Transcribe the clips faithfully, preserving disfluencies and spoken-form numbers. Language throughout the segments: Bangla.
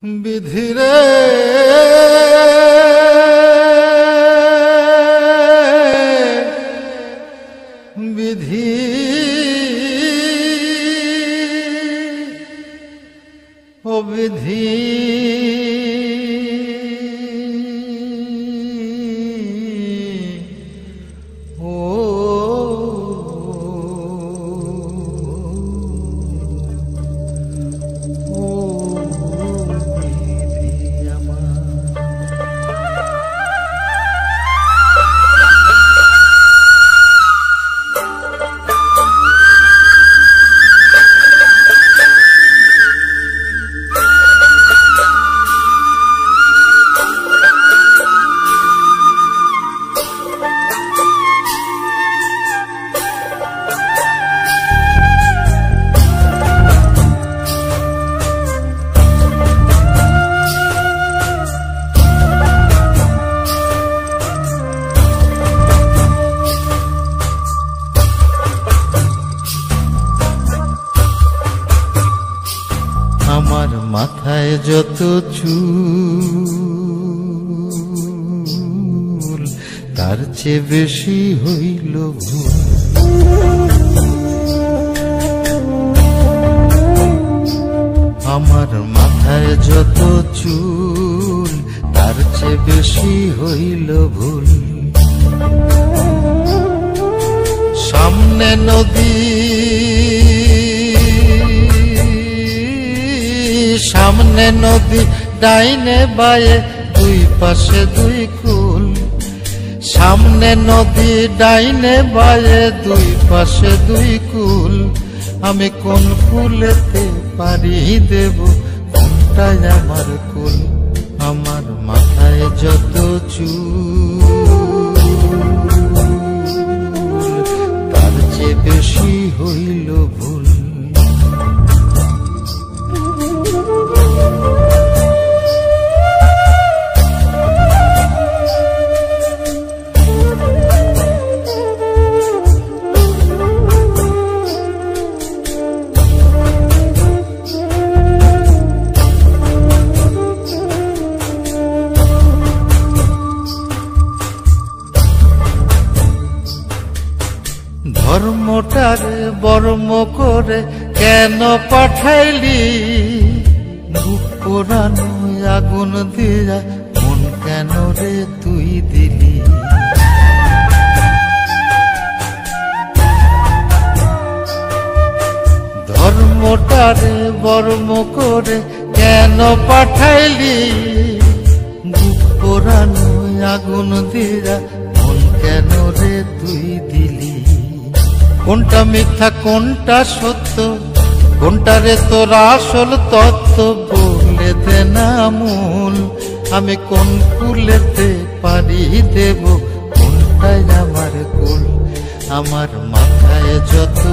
বিধিরে বিধি ও বিধি ও আমার মাথায় যত চুল তার চেয়ে বেশি হইল ভুল। আমার মাথায় যত চুল তার চেয়ে বেশি হইল ভুল। সামনে নদী সামনে নদী ডাইনে বায়ে দুই পাশে দুই কুল। সামনে নদী ডাইনে বায়ে দুই পাশে দুই কুল। আমি কোন কুলেতে পারি দেব কোনটাই আমার কুল। আমার মাথায় যত চুল তার চেয়ে বেশি হইল ভুল। ধর্মটারে বর্ম করে কেন পাঠাইলি? বুক পোড়ানো আগুন দিয়া মন কেন রে তুই দিলি? ধর্মটারে বর্ম করে কেন পাঠাইলি? বুক পোড়ানো আগুন দিয়া মন কেন রে তুই দিলি? কোনটা মিথ্যা কোনটা সত্য কোনটা রে তোর আসল তত্ত্ব বলে দে না মূল। আমি কোন কুলেতে পারি দেব কোনটাই আমার কুল। আমার মাথায় যত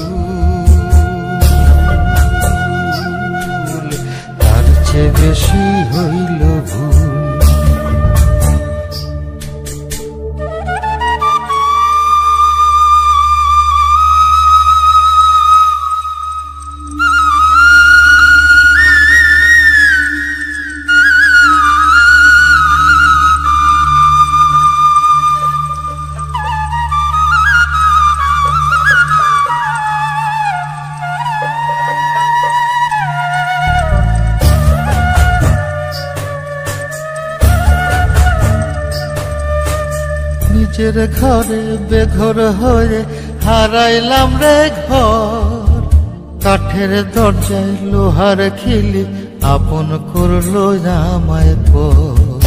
চুল তার চেয়ে বেশি হইল ভুল। নিজের ঘরে বেঘর হয়ে হারাইলাম রে ঘর। কাঠের দরজায় লোহার খিলি আপন করলো আমায় পর।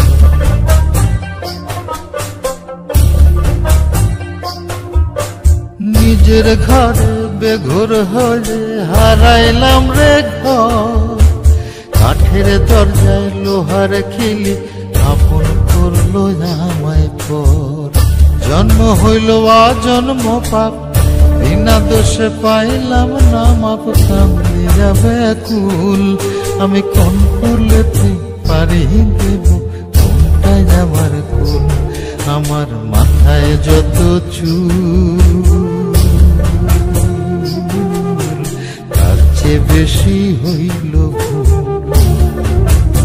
নিজের ঘরে বেঘর হয়ে হারাইলাম রে ঘর। কাঠের দরজায় লোহার খিলি আপন করলো আমায় পর। জন্ম হইল জন্ম পাপ বিনা দোষে পাইলাম না মাপ। কান্দি যাবে কুল আমি কোন কুলেতে পারি দেব কোনটাই আমার কুল। আমার মাথায় যত চুল তার চেয়ে বেশি হইল ভুল।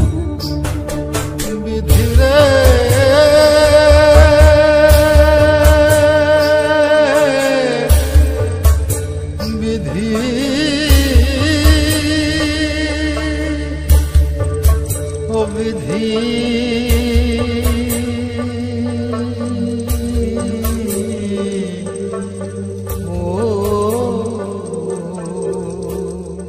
পাখি